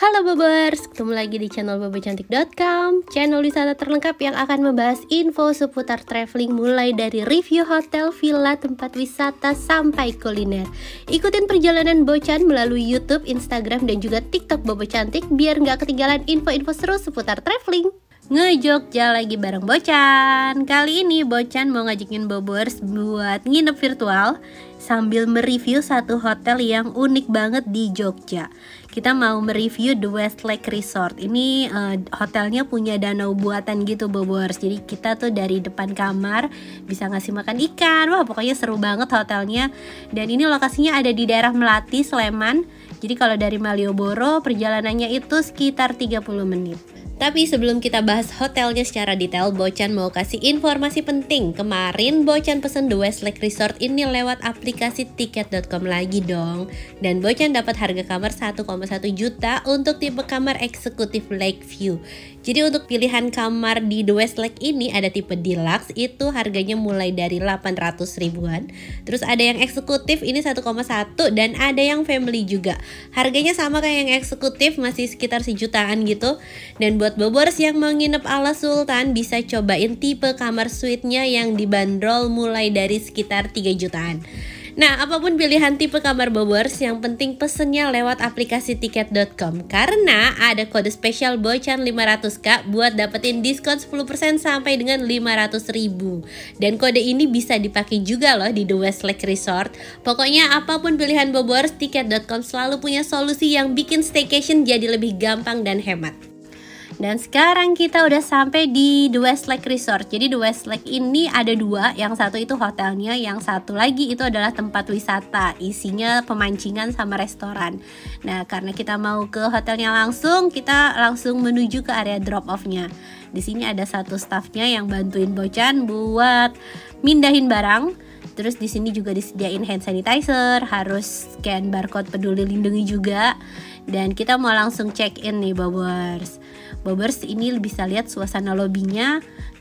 Halo Bobers, ketemu lagi di channel bobocantik.com, channel wisata terlengkap yang akan membahas info seputar traveling mulai dari review hotel, villa, tempat wisata, sampai kuliner. Ikutin perjalanan Bocan melalui YouTube, Instagram, dan juga TikTok Bobo Cantik biar nggak ketinggalan info-info seru seputar traveling. Nge-Jogja lagi bareng Bocan. Kali ini Bocan mau ngajakin Bobers buat nginep virtual sambil mereview satu hotel yang unik banget di Jogja. Kita mau mereview The Westlake Resort. Ini hotelnya punya danau buatan gitu Bobers. Jadi kita tuh dari depan kamar bisa ngasih makan ikan. Wah, pokoknya seru banget hotelnya. Dan ini lokasinya ada di daerah Melati, Sleman. Jadi kalau dari Malioboro perjalanannya itu sekitar 30 menit. Tapi sebelum kita bahas hotelnya secara detail, Bocan mau kasih informasi penting. Kemarin Bocan pesen The Westlake Resort ini lewat aplikasi tiket.com lagi dong. Dan Bocan dapat harga kamar 1,1 juta untuk tipe kamar eksekutif Lakeview. Jadi untuk pilihan kamar di The Westlake ini ada tipe deluxe, itu harganya mulai dari 800 ribuan. Terus ada yang eksekutif ini 1,1, dan ada yang family juga. Harganya sama kayak yang eksekutif, masih sekitar sejutaan gitu. Dan buat Bobors yang mau nginep ala Sultan bisa cobain tipe kamar suite-nya yang dibanderol mulai dari sekitar 3 jutaan. Nah, apapun pilihan tipe kamar Bobors, yang penting pesennya lewat aplikasi tiket.com karena ada kode spesial Bocan 500k buat dapetin diskon 10% sampai dengan 500 ribu. Dan kode ini bisa dipakai juga loh di The Westlake Resort. Pokoknya apapun pilihan Bobors, tiket.com selalu punya solusi yang bikin staycation jadi lebih gampang dan hemat. Dan sekarang kita udah sampai di The Westlake Resort. Jadi The Westlake ini ada dua, yang satu itu hotelnya, yang satu lagi itu adalah tempat wisata, isinya pemancingan sama restoran. Nah, karena kita mau ke hotelnya langsung, kita langsung menuju ke area drop off-nya. Di sini ada satu staffnya yang bantuin Bocan buat mindahin barang. Terus di sini juga disediain hand sanitizer, harus scan barcode Peduli Lindungi juga. Dan kita mau langsung check in nih Bobers. Bobers ini bisa lihat suasana lobbynya.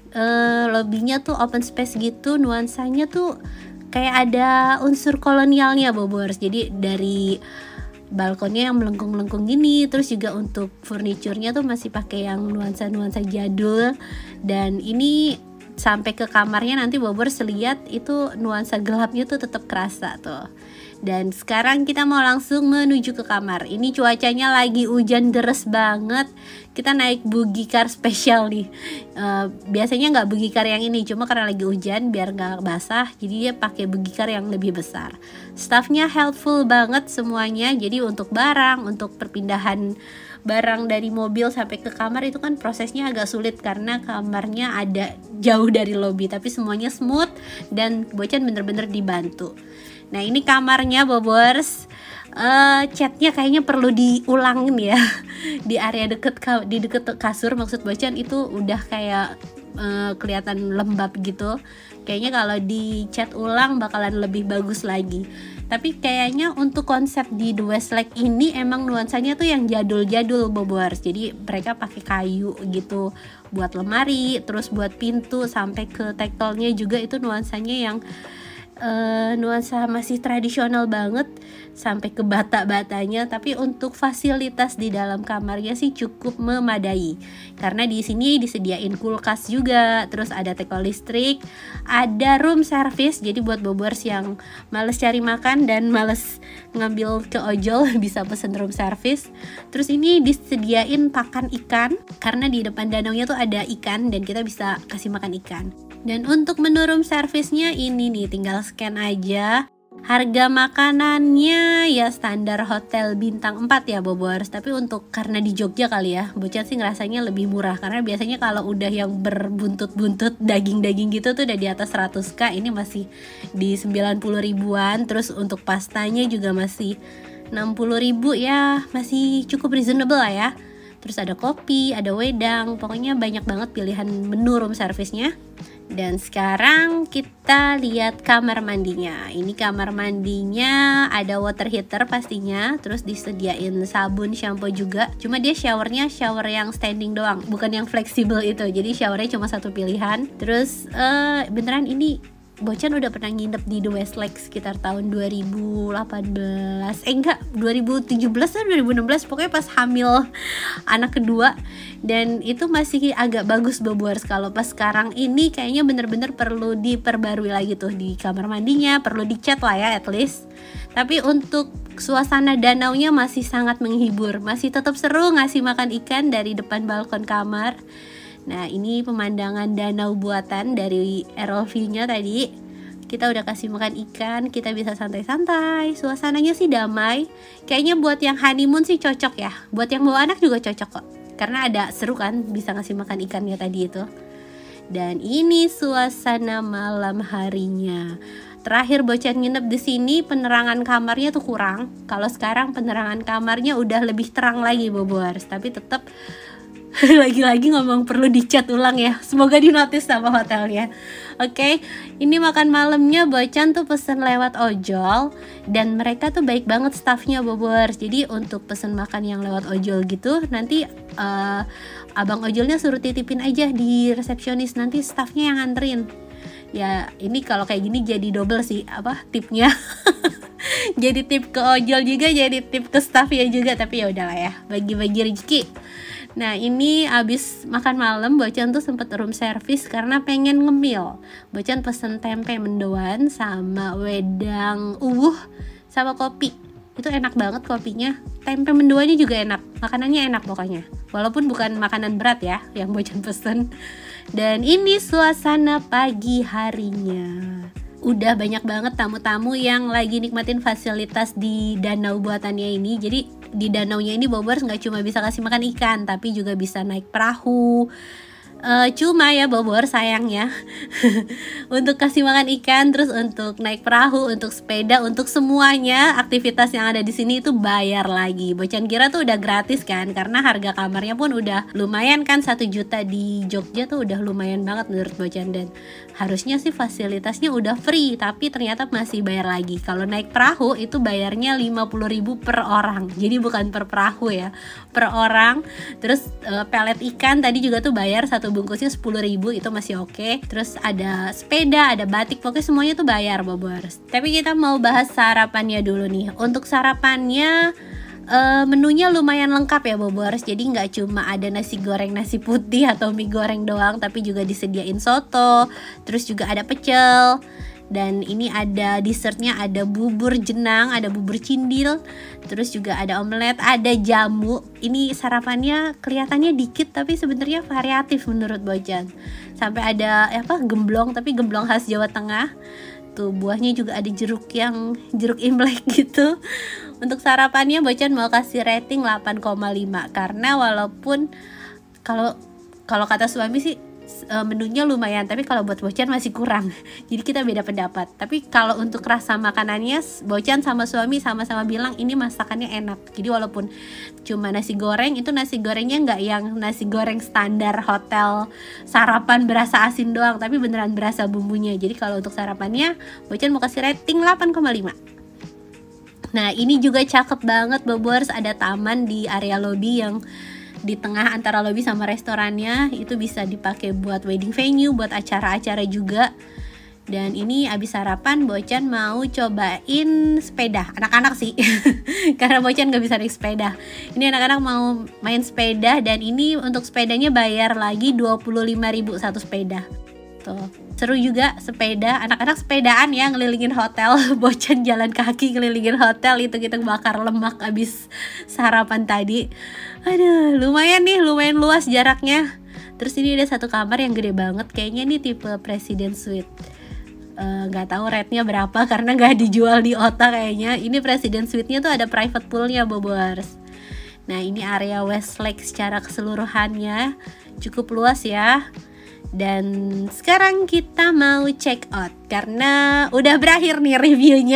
Lobbynya tuh open space gitu, nuansanya tuh kayak ada unsur kolonialnya Bobers. Jadi dari balkonnya yang melengkung-melengkung gini, terus juga untuk furniturnya tuh masih pakai yang nuansa-nuansa jadul. Dan ini sampai ke kamarnya nanti Bobers lihat itu nuansa gelapnya tuh tetap kerasa tuh. Dan sekarang kita mau langsung menuju ke kamar. Ini cuacanya lagi hujan deres banget. Kita naik buggy car spesial nih. Biasanya nggak buggy car yang ini, cuma karena lagi hujan biar nggak basah, jadi dia pakai buggy car yang lebih besar. Staffnya helpful banget semuanya. Jadi untuk barang, untuk perpindahan barang dari mobil sampai ke kamar itu kan prosesnya agak sulit karena kamarnya ada jauh dari lobby, tapi semuanya smooth dan Bocan bener-bener dibantu. Nah, ini kamarnya Bobors. Catnya kayaknya perlu diulangin ya. Di area deket kasur maksud Bocan itu udah kayak kelihatan lembab gitu. Kayaknya kalau dicat ulang bakalan lebih bagus lagi. Tapi kayaknya untuk konsep di The Westlake ini emang nuansanya tuh yang jadul-jadul Bobors. Jadi mereka pakai kayu gitu buat lemari, terus buat pintu sampai ke tekelnya juga itu nuansanya yang nuansa masih tradisional banget sampai ke bata-batanya. Tapi untuk fasilitas di dalam kamarnya sih cukup memadai karena di sini disediain kulkas juga, terus ada teko listrik, ada room service. Jadi buat Bobors yang males cari makan dan males ngambil ke ojol bisa pesen room service. Terus ini disediain pakan ikan karena di depan danaunya tuh ada ikan dan kita bisa kasih makan ikan. Dan untuk menu room service-nya ini nih, tinggal scan aja. Harga makanannya ya standar hotel bintang 4 ya Bobors. Tapi untuk karena di Jogja kali ya, Bocan sih ngerasanya lebih murah. Karena biasanya kalau udah yang berbuntut-buntut daging-daging gitu tuh udah di atas 100k. Ini masih di 90 ribuan. Terus untuk pastanya juga masih 60 ribu ya, masih cukup reasonable lah ya. Terus ada kopi, ada wedang, pokoknya banyak banget pilihan menu room service-nya. Dan sekarang kita lihat kamar mandinya. Ini kamar mandinya ada water heater pastinya, terus disediain sabun, shampoo juga. Cuma dia showernya shower yang standing doang, bukan yang fleksibel itu. Jadi showernya cuma satu pilihan. Terus beneran ini Bocan udah pernah nginep di The Westlake sekitar tahun 2018, enggak, 2017 atau 2016, pokoknya pas hamil anak kedua. Dan itu masih agak bagus Bobors. Kalau pas sekarang ini kayaknya bener-bener perlu diperbarui lagi tuh di kamar mandinya, perlu dicat lah ya at least. Tapi untuk suasana danaunya masih sangat menghibur, masih tetap seru ngasih makan ikan dari depan balkon kamar. Nah ini pemandangan danau buatan dari aerial view-nya tadi. Kita udah kasih makan ikan, kita bisa santai-santai. Suasananya sih damai. Kayaknya buat yang honeymoon sih cocok ya. Buat yang bawa anak juga cocok kok. Karena ada seru kan, bisa ngasih makan ikannya tadi itu. Dan ini suasana malam harinya. Terakhir Bocan nginep di sini penerangan kamarnya tuh kurang. Kalau sekarang penerangan kamarnya udah lebih terang lagi Bobors. Tapi tetap lagi-lagi ngomong perlu dicat ulang ya. Semoga di notice sama hotelnya. Oke, ini makan malamnya Bocan tuh pesen lewat ojol. Dan mereka tuh baik banget staffnya Bobors. Jadi untuk pesen makan yang lewat ojol gitu, nanti abang ojolnya suruh titipin aja di resepsionis, nanti staffnya yang nganterin. Ya ini kalau kayak gini jadi double sih tipnya. Jadi tip ke ojol juga, jadi tip ke staffnya juga. Tapi ya udahlah ya, bagi-bagi rezeki. Nah ini abis makan malam Bocan tuh sempet room service karena pengen ngemil. Bocan pesen tempe mendoan sama wedang sama kopi. Itu enak banget kopinya. Tempe mendoannya juga enak, makanannya enak pokoknya. Walaupun bukan makanan berat ya yang Bocan pesen. Dan ini suasana pagi harinya. Udah banyak banget tamu-tamu yang lagi nikmatin fasilitas di danau buatannya ini. Jadi di danaunya ini Bobors nggak cuma bisa kasih makan ikan, tapi juga bisa naik perahu. Cuma ya Bobor sayangnya untuk kasih makan ikan, terus untuk naik perahu, untuk sepeda, untuk semuanya aktivitas yang ada di sini itu bayar lagi. Bocan kira tuh udah gratis kan, karena harga kamarnya pun udah lumayan kan, 1 juta di Jogja tuh udah lumayan banget menurut Bocan. Dan harusnya sih fasilitasnya udah free, tapi ternyata masih bayar lagi. Kalau naik perahu itu bayarnya 50.000 per orang, jadi bukan per perahu ya, per orang. Terus pelet ikan tadi juga tuh bayar, satu bungkusnya 10.000, itu masih oke. Terus ada sepeda, ada batik, pokoknya semuanya tuh bayar Bobor. Tapi kita mau bahas sarapannya dulu nih. Untuk sarapannya menunya lumayan lengkap ya Bobor. Jadi nggak cuma ada nasi goreng, nasi putih atau mie goreng doang, tapi juga disediain soto, terus juga ada pecel. Dan ini ada dessertnya, ada bubur jenang, ada bubur cindil, terus juga ada omelet, ada jamu. Ini sarapannya kelihatannya dikit tapi sebenarnya variatif menurut Bocan. Sampai ada gemblong, tapi gemblong khas Jawa Tengah. Tuh buahnya juga ada jeruk imlek gitu. Untuk sarapannya Bocan mau kasih rating 8,5 karena walaupun kalau kata suami sih menunya lumayan, tapi kalau buat Bocan masih kurang. Jadi kita beda pendapat. Tapi kalau untuk rasa makanannya, Bocan sama suami sama-sama bilang ini masakannya enak. Jadi walaupun cuma nasi goreng, itu nasi gorengnya nggak yang nasi goreng standar hotel sarapan berasa asin doang, tapi beneran berasa bumbunya. Jadi kalau untuk sarapannya Bocan mau kasih rating 8,5. Nah ini juga cakep banget Bobors, ada taman di area lobby yang di tengah antara lobby sama restorannya. Itu bisa dipakai buat wedding venue, buat acara-acara juga. Dan ini abis sarapan Bocan mau cobain sepeda, anak-anak sih karena Bocan gak bisa naik sepeda. Ini anak-anak mau main sepeda, dan ini untuk sepedanya bayar lagi 25.000 satu sepeda. Tuh, seru juga sepeda, anak-anak sepedaan ya ngelilingin hotel. Bocan jalan kaki ngelilingin hotel, itu kita bakar lemak abis sarapan tadi. Aduh, lumayan luas jaraknya. Terus ini ada satu kamar yang gede banget, kayaknya ini tipe President Suite. Nggak tahu rate-nya berapa karena nggak dijual di OTA kayaknya. Ini President Suite-nya tuh ada private pool-nya Bobors. Nah ini area Westlake secara keseluruhannya cukup luas ya. Dan sekarang kita mau check out karena udah berakhir nih reviewnya.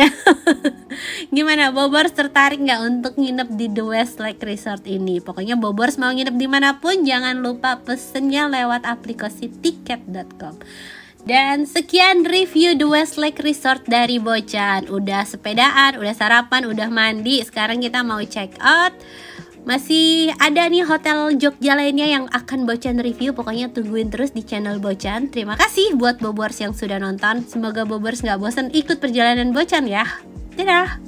Gimana Bobors, tertarik nggak untuk nginep di The Westlake Resort ini? Pokoknya Bobors mau nginep dimanapun jangan lupa pesennya lewat aplikasi tiket.com. Dan sekian review The Westlake Resort dari Bocan. Udah sepedaan, udah sarapan, udah mandi. Sekarang kita mau check out. Masih ada nih hotel Jogja lainnya yang akan Bocan review. Pokoknya tungguin terus di channel Bocan. Terima kasih buat Bobors yang sudah nonton. Semoga Bobors gak bosan ikut perjalanan Bocan ya. Dadah.